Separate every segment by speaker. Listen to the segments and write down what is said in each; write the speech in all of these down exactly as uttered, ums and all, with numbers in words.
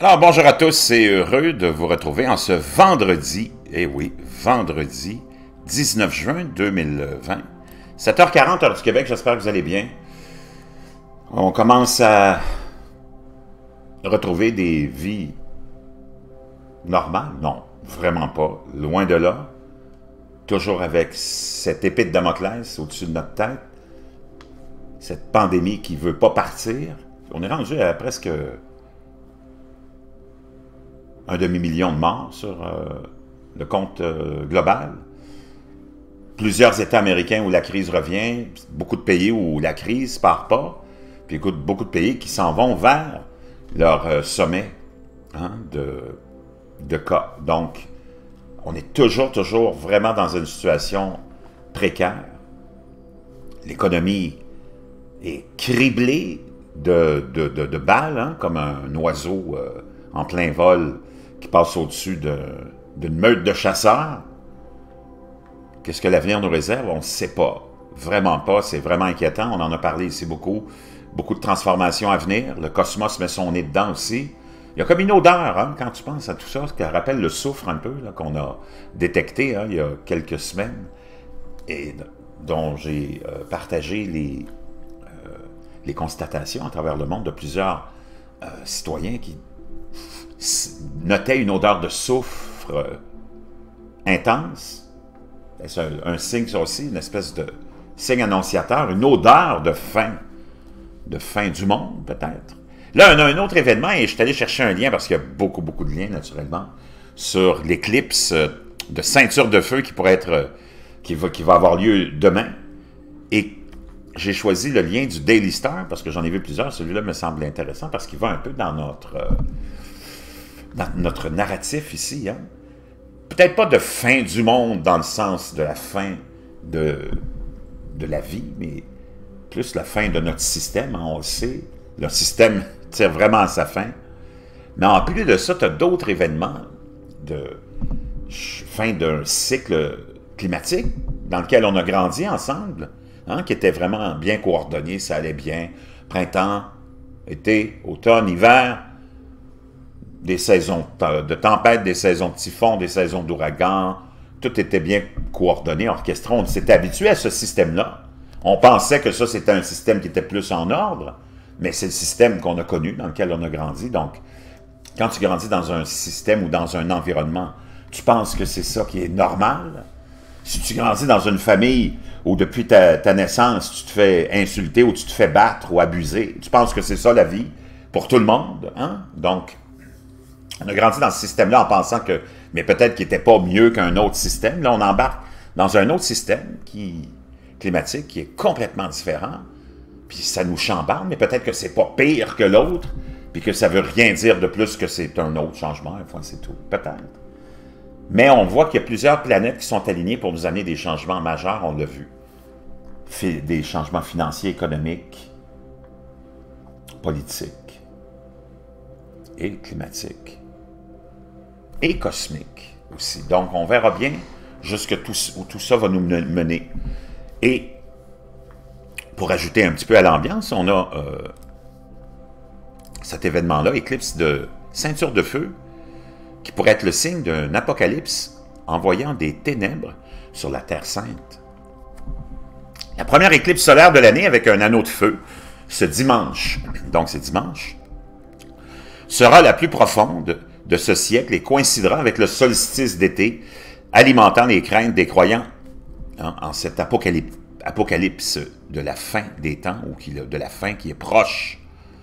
Speaker 1: Alors, bonjour à tous, c'est heureux de vous retrouver en ce vendredi, eh oui, vendredi dix-neuf juin deux mille vingt, sept heures quarante heure du Québec, j'espère que vous allez bien. On commence à retrouver des vies normales, non, vraiment pas, loin de là, toujours avec cette épée de Damoclès au-dessus de notre tête, cette pandémie qui ne veut pas partir. On est rendu à presque un demi-million de morts sur euh, le compte euh, global. Plusieurs États américains où la crise revient, beaucoup de pays où la crise ne part pas, puis écoute, beaucoup de pays qui s'en vont vers leur euh, sommet hein, de, de cas. Donc, on est toujours, toujours vraiment dans une situation précaire. L'économie est criblée de, de, de, de balles, hein, comme un oiseau euh, en plein vol qui passe au-dessus d'une meute de chasseurs. Qu'est-ce que l'avenir nous réserve? On ne sait pas. Vraiment pas. C'est vraiment inquiétant. On en a parlé ici beaucoup. Beaucoup de transformations à venir. Le cosmos met son nez dedans aussi. Il y a comme une odeur, hein, quand tu penses à tout ça, qui rappelle le soufre un peu, qu'on a détecté hein, il y a quelques semaines, et dont j'ai euh, partagé les, euh, les constatations à travers le monde de plusieurs euh, citoyens qui notait une odeur de soufre euh, intense. C'est un, un signe, ça aussi, une espèce de signe annonciateur, une odeur de fin, de fin du monde, peut-être. Là, on a un autre événement, et je suis allé chercher un lien, parce qu'il y a beaucoup, beaucoup de liens, naturellement, sur l'éclipse de ceinture de feu qui pourrait être, euh, qui, va, qui va avoir lieu demain. Et j'ai choisi le lien du Daily Star, parce que j'en ai vu plusieurs. Celui-là me semble intéressant, parce qu'il va un peu dans notre... Euh, dans notre narratif ici, hein? Peut-être pas de fin du monde dans le sens de la fin de, de la vie, mais plus la fin de notre système, hein, on le sait. Le système tire vraiment à sa fin. Mais en plus de ça, tu as d'autres événements de fin d'un cycle climatique dans lequel on a grandi ensemble, hein, qui était vraiment bien coordonné, ça allait bien. Printemps, été, automne, hiver, des saisons de tempête, des saisons de typhon, des saisons d'ouragan, tout était bien coordonné, orchestré. On s'était habitué à ce système-là. On pensait que ça, c'était un système qui était plus en ordre, mais c'est le système qu'on a connu, dans lequel on a grandi. Donc, quand tu grandis dans un système ou dans un environnement, tu penses que c'est ça qui est normal. Si tu grandis dans une famille où depuis ta, ta naissance, tu te fais insulter ou tu te fais battre ou abuser, tu penses que c'est ça la vie pour tout le monde, hein? Donc, on a grandi dans ce système-là en pensant que, mais peut-être qu'il n'était pas mieux qu'un autre système. Là, on embarque dans un autre système qui, climatique qui est complètement différent. Puis ça nous chambarde, mais peut-être que c'est pas pire que l'autre, puis que ça veut rien dire de plus que c'est un autre changement. Enfin, c'est tout. Peut-être. Mais on voit qu'il y a plusieurs planètes qui sont alignées pour nous amener des changements majeurs, on l'a vu. Des changements financiers, économiques, politiques et climatiques. Et cosmique aussi. Donc, on verra bien jusqu'où tout, où tout ça va nous mener. Et pour ajouter un petit peu à l'ambiance, on a euh, cet événement-là, éclipse de ceinture de feu, qui pourrait être le signe d'un apocalypse envoyant des ténèbres sur la Terre Sainte. La première éclipse solaire de l'année avec un anneau de feu, ce dimanche, donc c'est dimanche, sera la plus profonde de ce siècle et coïncidera avec le solstice d'été, alimentant les craintes des croyants hein, en cette apocalypse, apocalypse de la fin des temps, ou qui, de la fin qui est proche.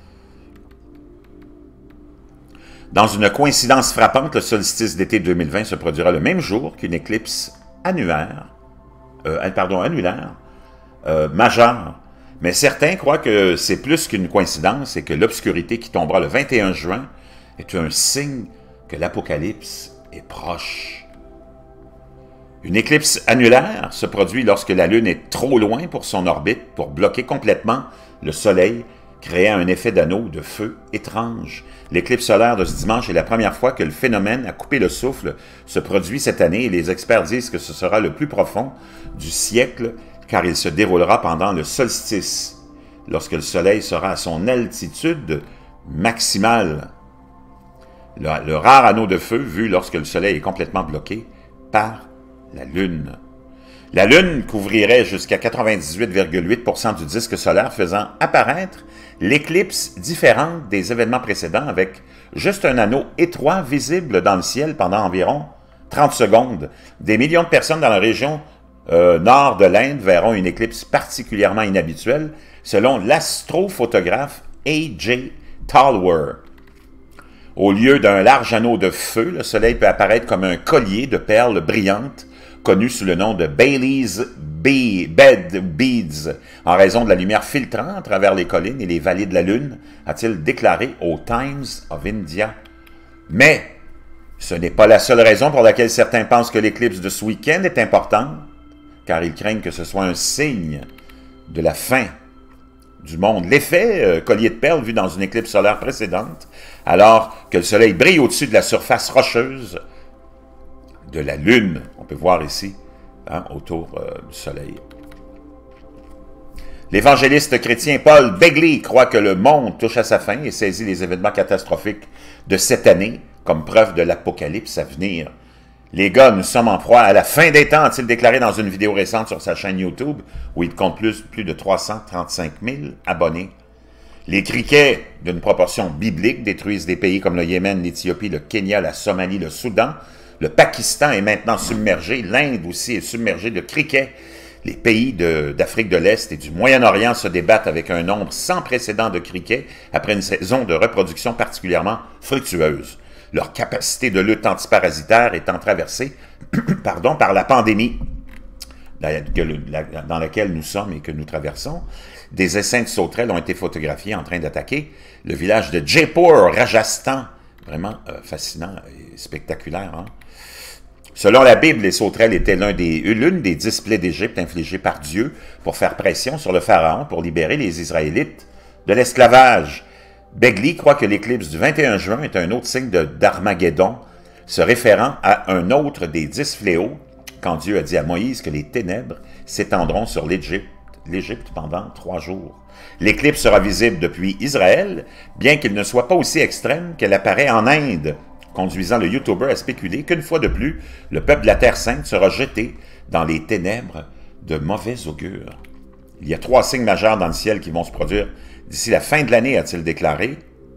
Speaker 1: Dans une coïncidence frappante, le solstice d'été deux mille vingt se produira le même jour qu'une éclipse annulaire, euh, pardon, annulaire euh, majeure. Mais certains croient que c'est plus qu'une coïncidence et que l'obscurité qui tombera le vingt et un juin est un signe que l'apocalypse est proche. Une éclipse annulaire se produit lorsque la Lune est trop loin pour son orbite pour bloquer complètement le Soleil, créant un effet d'anneau de feu étrange. L'éclipse solaire de ce dimanche est la première fois que le phénomène à couper le souffle se produit cette année et les experts disent que ce sera le plus profond du siècle car il se déroulera pendant le solstice, lorsque le Soleil sera à son altitude maximale. le, le rare anneau de feu vu lorsque le Soleil est complètement bloqué par la Lune. La Lune couvrirait jusqu'à quatre-vingt-dix-huit virgule huit pour cent du disque solaire, faisant apparaître l'éclipse différente des événements précédents avec juste un anneau étroit visible dans le ciel pendant environ trente secondes. Des millions de personnes dans la région euh, nord de l'Inde verront une éclipse particulièrement inhabituelle, selon l'astrophotographe A J Talwar. Au lieu d'un large anneau de feu, le Soleil peut apparaître comme un collier de perles brillantes, connu sous le nom de Baily's Bed Beads, en raison de la lumière filtrant à travers les collines et les vallées de la Lune, a-t-il déclaré au Times of India. Mais ce n'est pas la seule raison pour laquelle certains pensent que l'éclipse de ce week-end est importante, car ils craignent que ce soit un signe de la fin du monde. L'effet euh, collier de perles vu dans une éclipse solaire précédente, alors que le Soleil brille au-dessus de la surface rocheuse de la Lune. On peut voir ici, hein, autour euh, du Soleil. L'évangéliste chrétien Paul Begley croit que le monde touche à sa fin et saisit les événements catastrophiques de cette année comme preuve de l'apocalypse à venir. Les gars, nous sommes en proie à la fin des temps, a-t-il déclaré dans une vidéo récente sur sa chaîne YouTube, où il compte plus, plus de trois cent trente-cinq mille abonnés. Les criquets, d'une proportion biblique, détruisent des pays comme le Yémen, l'Éthiopie, le Kenya, la Somalie, le Soudan. Le Pakistan est maintenant submergé, l'Inde aussi est submergée de criquets. Les pays d'Afrique de, de l'Est et du Moyen-Orient se débattent avec un nombre sans précédent de criquets après une saison de reproduction particulièrement fructueuse. Leur capacité de lutte antiparasitaire étant traversée pardon, par la pandémie dans laquelle nous sommes et que nous traversons. Des essaims de sauterelles ont été photographiés en train d'attaquer le village de Jaipur, Rajasthan. Vraiment euh, fascinant et spectaculaire. Hein? Selon la Bible, les sauterelles étaient l'une des, l'une des dix plaies d'Égypte infligées par Dieu pour faire pression sur le Pharaon pour libérer les Israélites de l'esclavage. Begley croit que l'éclipse du vingt et un juin est un autre signe d'Armageddon, se référant à un autre des dix fléaux, quand Dieu a dit à Moïse que les ténèbres s'étendront sur l'Égypte l'Égypte pendant trois jours. L'éclipse sera visible depuis Israël, bien qu'il ne soit pas aussi extrême qu'elle apparaît en Inde, conduisant le YouTuber à spéculer qu'une fois de plus, le peuple de la Terre Sainte sera jeté dans les ténèbres de mauvais augure. Il y a trois signes majeurs dans le ciel qui vont se produire d'ici la fin de l'année, a-t-il déclaré.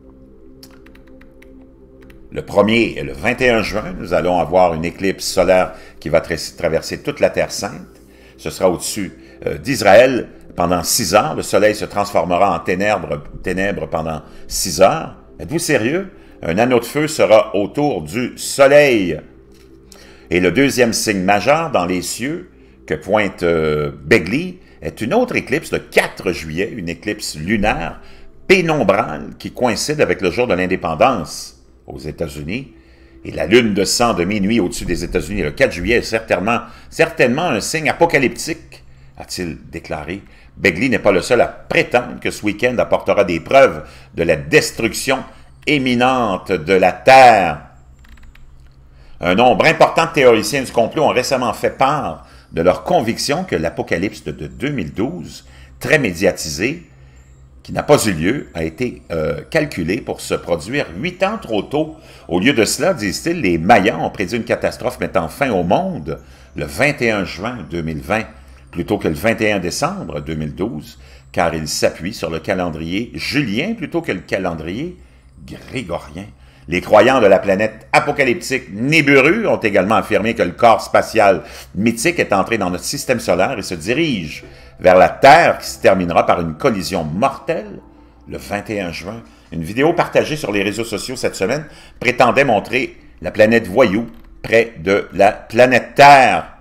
Speaker 1: Le premier est le vingt et un juin. Nous allons avoir une éclipse solaire qui va tra- traverser toute la Terre Sainte. Ce sera au-dessus euh, d'Israël pendant six heures. Le soleil se transformera en ténèbres, ténèbres pendant six heures. Êtes-vous sérieux? Un anneau de feu sera autour du soleil. Et le deuxième signe majeur dans les cieux que pointe euh, Begley est une autre éclipse le quatre juillet, une éclipse lunaire pénombrale qui coïncide avec le jour de l'indépendance aux États-Unis. Et la lune de sang de minuit au-dessus des États-Unis le quatre juillet est certainement, certainement un signe apocalyptique, a-t-il déclaré. Begley n'est pas le seul à prétendre que ce week-end apportera des preuves de la destruction imminente de la Terre. Un nombre important de théoriciens du complot ont récemment fait part de leur conviction que l'apocalypse de deux mille douze, très médiatisé, qui n'a pas eu lieu, a été euh, calculé pour se produire huit ans trop tôt. Au lieu de cela, disent-ils, les Mayas ont prédit une catastrophe mettant fin au monde le vingt et un juin deux mille vingt, plutôt que le vingt et un décembre deux mille douze, car ils s'appuient sur le calendrier julien plutôt que le calendrier grégorien. Les croyants de la planète apocalyptique Nibiru ont également affirmé que le corps spatial mythique est entré dans notre système solaire et se dirige vers la Terre qui se terminera par une collision mortelle le vingt et un juin. Une vidéo partagée sur les réseaux sociaux cette semaine prétendait montrer la planète Voyou près de la planète Terre.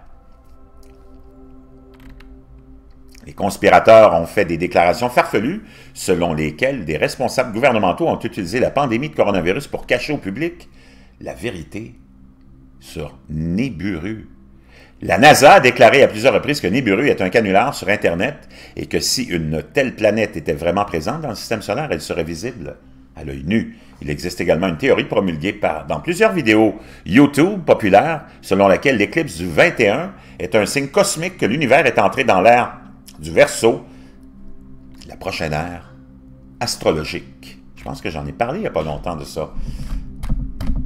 Speaker 1: Les conspirateurs ont fait des déclarations farfelues selon lesquelles des responsables gouvernementaux ont utilisé la pandémie de coronavirus pour cacher au public la vérité sur Nibiru. La NASA a déclaré à plusieurs reprises que Nibiru est un canular sur Internet et que si une telle planète était vraiment présente dans le système solaire, elle serait visible à l'œil nu. Il existe également une théorie promulguée par, dans plusieurs vidéos YouTube populaires selon laquelle l'éclipse du vingt et un est un signe cosmique que l'univers est entré dans l'ère du Verseau, la prochaine ère astrologique. Je pense que j'en ai parlé il n'y a pas longtemps de ça.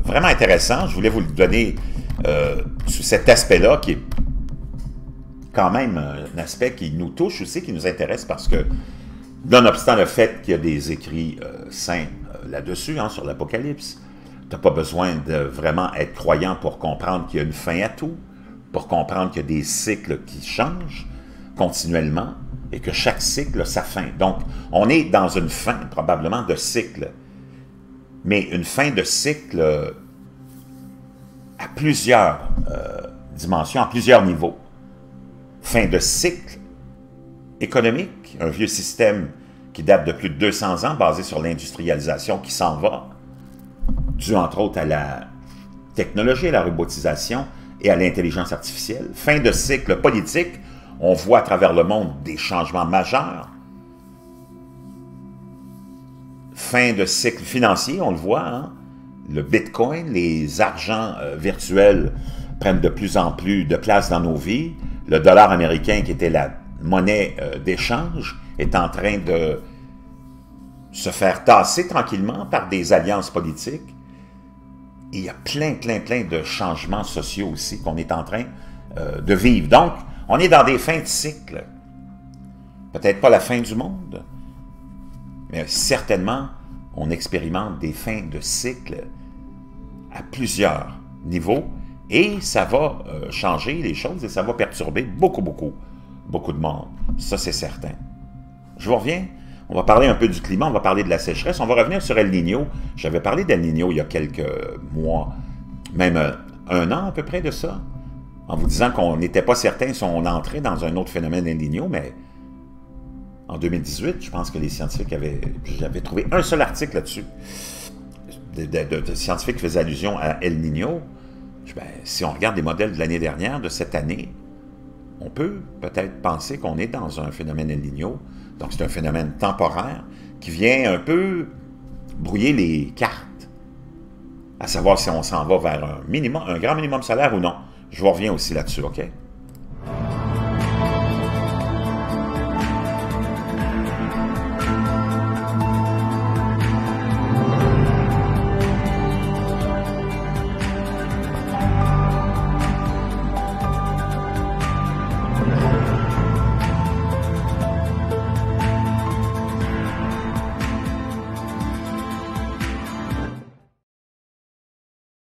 Speaker 1: vraiment intéressant. Je voulais vous le donner euh, sous cet aspect-là, qui est quand même un aspect qui nous touche aussi, qui nous intéresse, parce que, nonobstant le fait qu'il y a des écrits euh, saints euh, là-dessus, hein, sur l'Apocalypse, tu n'as pas besoin de vraiment être croyant pour comprendre qu'il y a une fin à tout, pour comprendre qu'il y a des cycles qui changent continuellement, et que chaque cycle a sa fin. Donc, on est dans une fin, probablement, de cycle, mais une fin de cycle euh, à plusieurs euh, dimensions, à plusieurs niveaux. Fin de cycle économique, un vieux système qui date de plus de deux cents ans, basé sur l'industrialisation qui s'en va, dû entre autres à la technologie, à la robotisation et à l'intelligence artificielle. Fin de cycle politique, on voit à travers le monde des changements majeurs. Fin de cycle financier, on le voit, hein? Le Bitcoin, les argents euh, virtuels prennent de plus en plus de place dans nos vies. Le dollar américain, qui était la monnaie euh, d'échange, est en train de se faire tasser tranquillement par des alliances politiques. Et il y a plein, plein, plein de changements sociaux aussi qu'on est en train euh, de vivre. Donc, on est dans des fins de cycle. Peut-être pas la fin du monde, mais certainement, on expérimente des fins de cycle à plusieurs niveaux, et ça va euh, changer les choses, et ça va perturber beaucoup, beaucoup, beaucoup de monde. Ça, c'est certain. Je vous reviens. On va parler un peu du climat, on va parler de la sécheresse, on va revenir sur El Niño. J'avais parlé d'El Niño il y a quelques mois, même euh, un an à peu près de ça, en vous disant qu'on n'était pas certain si on entrait dans un autre phénomène El Niño, mais en deux mille dix-huit, je pense que les scientifiques avaient... J'avais trouvé un seul article là-dessus, de, de, de, de scientifiques qui faisaient allusion à El Niño. Ben, si on regarde les modèles de l'année dernière, de cette année, on peut peut-être penser qu'on est dans un phénomène El Niño. Donc, c'est un phénomène temporaire qui vient un peu brouiller les cartes, à savoir si on s'en va vers un minimum, un grand minimum solaire ou non. Je vous reviens aussi là-dessus, OK?